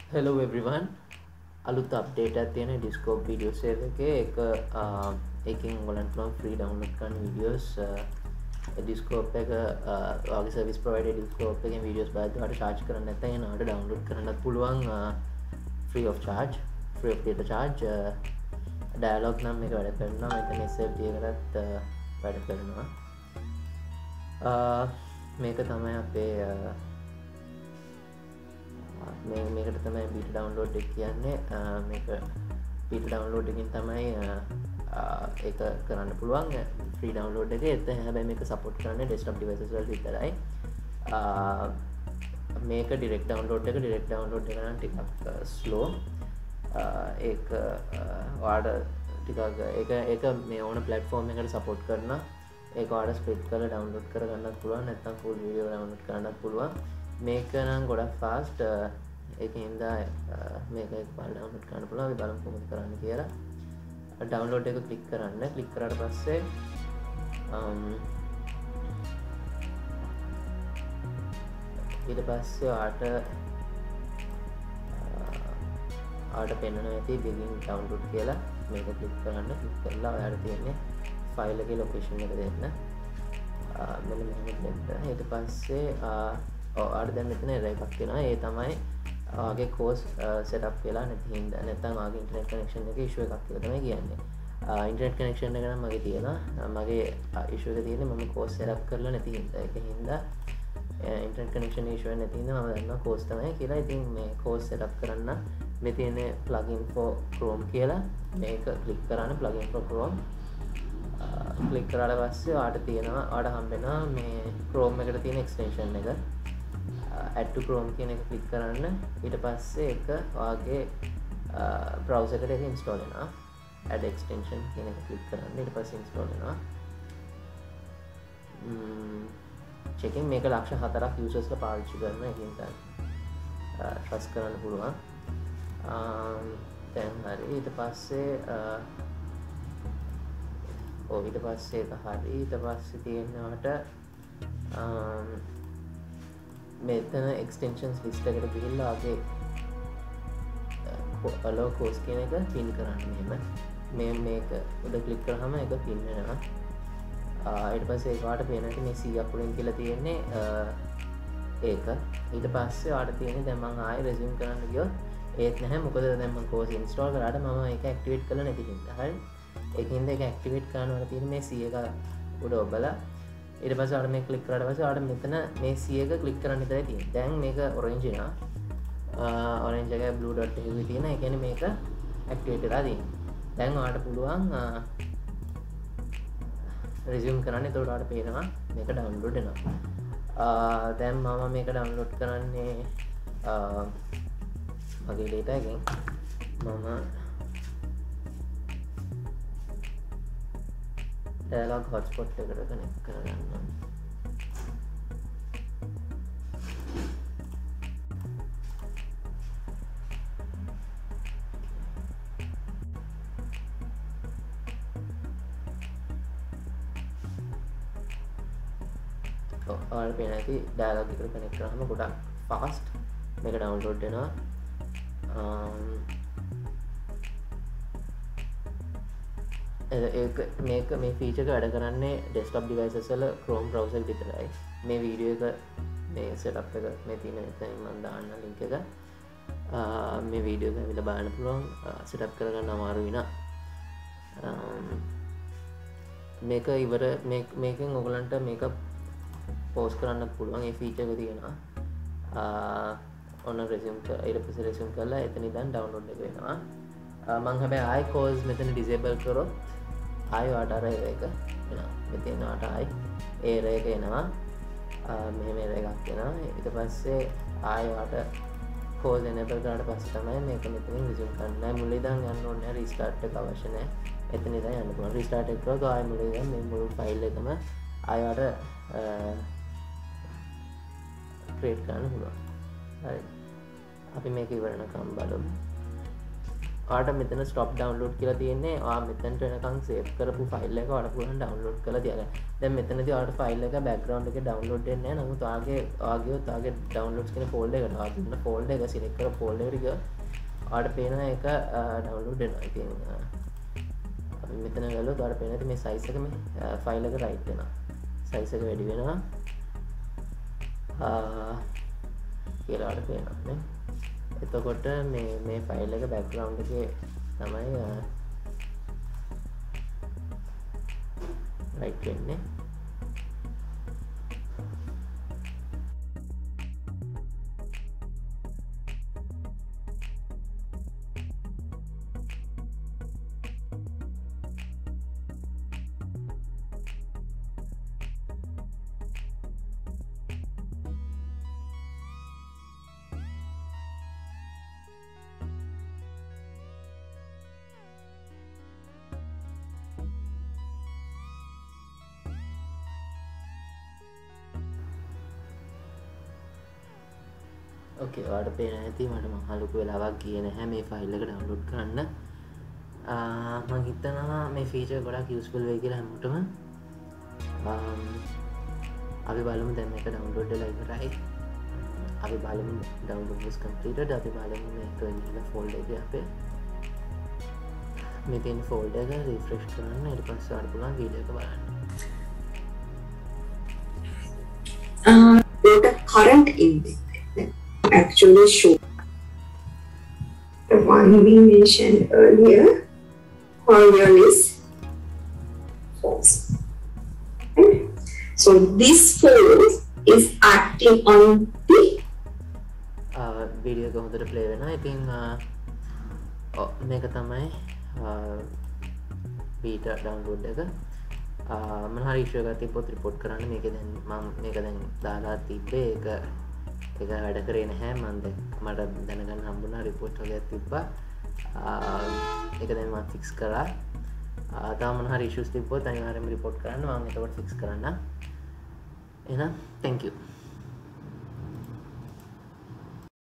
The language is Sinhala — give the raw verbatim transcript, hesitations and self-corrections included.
Hello everyone. අලුත් අප්ඩේට් එකක් තියෙන Discord video save එකේ එක එකකින් ඔයගලන්ට පුළුවන් free download කරන්න videos Discord එක ඔයාගේ service provider Discord එකෙන් videos බලද්දී ඔයාලට charge කරන්න නැත්නම් එන ඔයාලට download කරන්නත් පුළුවන් free of charge free of data charge dialog නම් මේක වැඩ කරනවා මෙතන S F T එකටත් වැඩ කරනවා මේක තමයි අපේ මේ මේකට තමයි බීට ඩවන්ලෝඩ් එක කියන්නේ මේක බීට ඩවන්ලෝඩ් එකකින් තමයි ඒක කරන්න පුළුවන් ෆ්‍රී ඩවන්ලෝඩ් එක එත හැබැයි මේක සපෝට් කරන්නේ ඩෙස්ක්ටොප් ඩිවයිසස් වලට විතරයි මේක ඩිරෙක්ට් ඩවන්ලෝඩ් එක ඩිරෙක්ට් ඩවන්ලෝඩ් එක නම් ටිකක් ස්ලෝ ඒක ඔයාලට ටිකක් ඒක ඒක මේ ඕන ප්ලැට්ෆෝම් එකකට සපෝට් කරන ඒක ඔයාලට ස්ප්ලිට් කරලා ඩවන්ලෝඩ් කරගන්නත් පුළුවන් නැත්නම් ෆුල් වීඩියෝ ඩවන්ලෝඩ් කරන්නත් පුළුවන් මේක නම් ගොඩක් ෆාස්ට් ඒකින්ද මේක එකපාරට ඩවුන්ලෝඩ් කරන්න පුළුවන් අපි බලමු කොහොමද කරන්න කියලා ඩවුන්ලෝඩ් එක ක්ලික් කරන්න ක්ලික් කරාට පස්සේ ඊට පස්සේ ආට ආට පෙන්වනවා ඇති begin download කියලා මේක ක්ලික් කරන්න ක්ලික් කරලා ඔයාලට තියෙන්නේ ෆයිල් එකේ ලොකේෂන් එක දෙන්න මෙන්න මෙහෙම දෙන්න ඊට පස්සේ ඔයාලට දැන් මෙතන error එකක් තියෙනවා ඒ තමයි ඔයාගේ course setup වෙලා නැති හින්දා නැත්නම් ඔයාගේ internet connection එකේ issue එකක් කියලා තමයි කියන්නේ. internet connection එක නම් මගේ තියෙනවා. මගේ issue එක තියෙන්නේ මම course setup කරලා නැති හින්දා. ඒක හින්දා internet connection issue එක නැති හින්දා මම දන්නවා course තමයි කියලා. ඉතින් මේ course setup කරන්න මේ තියෙන plugin for Chrome කියලා මේක click කරන්න plugin for Chrome click කරාට පස්සේ ඔයාලට තියෙනවා ඔයාලට හම්බෙනවා මේ Chrome එකට තියෙන extension එක add to Chrome කියන එක ක්ලික් කරන්න ඊට පස්සේ ඒක ඔයාගේ browser එකට ඒක install වෙනවා add extension කියන එක ක්ලික් කරන්න ඊට පස්සේ install වෙනවා checking මේක ලක්ෂ හතරක් users ලා පාවිච්චි කරනවා ඒකෙන් තමයි trust කරන්න පුළුවන් දැන් හරි ඊට පස්සේ ඔව් ඊට පස්සේ ඒක හරි ඊට පස්සේ තියෙනවට මෙතන extensions list එකට ගිහිල්ලා ආගේ allow course කියන එක pin කරන්න මෙහෙම මේ මේක උඩ click කරාම ඒක pin වෙනවා ඊට පස්සේ ඒකට පේනවා මේ C අකුරින් කියලා තියෙන්නේ ඒක ඊට පස්සේ ඔයාලට තියෙන්නේ දැන් මම ආයෙ resume කරන්න ගියොත් ඒත් නැහැ මොකද දැන් මම course install කරාට මම ඒක activate කරලා නැති හින්දා හරි ඒකින්ද ඒක activate කරනවා තියෙන්නේ මේ C එක උඩ ඔබලා ඊට පස්සේ ඔයාලා මේක ක්ලික් කරාට පස්සේ ඔයාලට මෙතන මේ C එක ක්ලික් කරන්න විතරයි තියෙන්නේ. දැන් මේක orange වෙනවා. orange එකේ blue dot එකකුයි තියෙන. ඒ කියන්නේ මේක activate වෙලා තියෙනවා. දැන් ඔයාලට පුළුවන් resume කරන්න. එතකොට ඔයාලට පේනවා මේක download වෙනවා. දැන් මම මේක download කරන්නේ මගේ data එකෙන්. මම dialog hotspot එකට connect කරගන්නවා. ඔයාලට පේන ඇති dialog එකට connect කරාම ගොඩක් fast මේක download වෙනවා. ඒක මේක මේ ෆීචර් එක වැඩ කරන්නේ desktop devices වල Chrome browser විතරයි. මේ වීඩියෝ එක මේ setup එක මේ තියෙන එතනින් මම දාන්න link එක. මේ වීඩියෝ එක ඇවිල්ලා බලන්න පුළුවන් setup කරගන්න අමාරුයි නා. මේක ඉවර මේකෙන් ඔයගලන්ට මේක pause කරන්නත් පුළුවන් ඒ feature එක තියෙනවා. ඔන්න resume ඊට පස්සේ resume කරලා එතන ඉඳන් download එක වෙනවා. මම හැබැයි ආයි course මෙතන disable කරොත් ආයි ඔයාලට අර එක එනවා මෙතන ඔයාලට ආයි error එක එනවා මෙහෙම error එකක් එනවා ඊට පස්සේ ආයි ඔයාලට course enable කරාට පස්සේ තමයි මේක මෙතනින් resume කරන්න මුල ඉඳන් යන්න ඕනේ restart එක අවශ්‍ය නැහැ එතන ඉඳන් යන්න පුළුවන් restart එක කරලා ආයි මුල ඉඳන් මේ මුළු file එකම ආයි ඔයාලට create කරන්න පුළුවන් හරි අපි මේක ඉවර වෙනකම් බලමු ඔයාලට මෙතන stop download කියලා තියෙන්නේ. ඔයා මෙතනට වෙනකන් save කරපු file එක ඔයාලට පුළුවන් download කරලා තියාගන්න. දැන් මෙතනදී ඔයාලට file එක background එකේ download වෙන්නේ නැහැ. නමුත් ඔයාගේ ඔයාගේ ඔයාගේ downloads කියන folder එකට ඔයා දුන්න folder එක select කරලා folder එක ඔයාලට පේනවා ඒක download වෙනවා. ඉතින් අපි මෙතන ගලුවොත් ඔයාලට පේනවා මේ size එක මේ file එක right වෙනවා. size එක වැඩි වෙනවා. ආ කියලා ඔයාලට පේනවා නේ. එතකොට මේ මේ ෆයිල් එක බෑග්ග්‍රවුන්ඩ් එකේ තමයි රයිට් වෙන්නේ. ඕකේ ඔයාලට පේන ඇති මට මහා ලොකු වෙලාවක් ගියේ නැහැ මේ ෆයිල් එක ඩවුන්ලෝඩ් කරන්න. මම හිතනවා මේ ෆීචර් ගොඩක් යූස්ෆුල් වෙයි කියලා හැමෝටම. අපි බලමු දැන් මේක ඩවුන්ලෝඩ් වෙලා ඉවරයි. අපි බලමු download is completed. අපි බලමු මේක ගිහලා folder එකේ අපේ මේ තියෙන folder එක refresh කරන්න. ඊට පස්සේ ඔයාලට පුළුවන් වීඩියෝ එක බලන්න. Uh, the current index actually show the one we mentioned earlier, Cornell is false. Right? So this false is acting on the video එක හොඳට play වෙනවා. ඉතින් මේක තමයි beta download එක. මම හරි ඉෂුව එකක් තිබ්බොත් report කරන්න. මේක දැන් මම මේක දැන් දාලා තිබ්බේ ඒක ඒක වැඩ කරේ නැහැ. මම දැන් මට දැනගන්න හම්බුණා report වගේක් තිබ්බා. ඒක දැන් මම fix කරා. තාම මොන හරි issues තිබ්බොත් අනිවාර්යෙන්ම report කරන්න. මම ඒකට fix කරන්න. එහෙනම් thank you.